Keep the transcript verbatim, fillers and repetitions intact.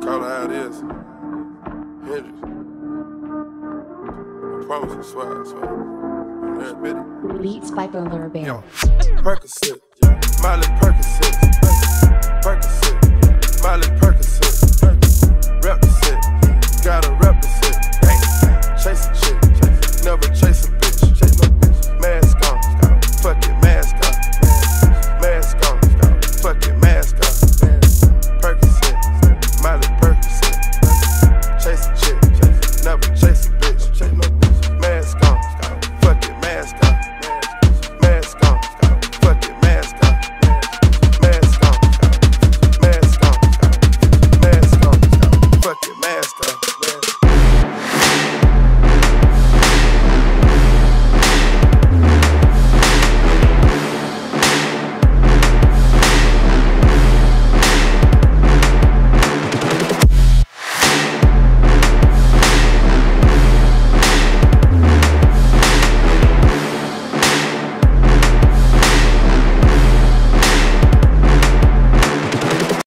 Call it how it is. Hendrix. I promise you, swear, I swear. Beats by Boomer Bear. Percocet, Miley Percocet.